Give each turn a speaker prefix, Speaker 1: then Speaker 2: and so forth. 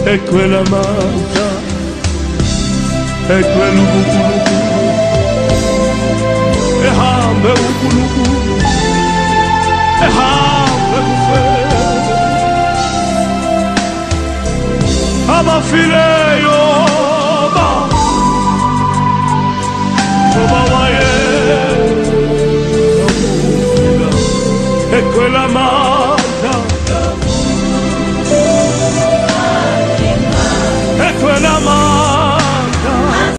Speaker 1: e quella manca e quell'ugulugu e hambe ugulugu e hambe kufe ama fileio ba oba wae e quella manca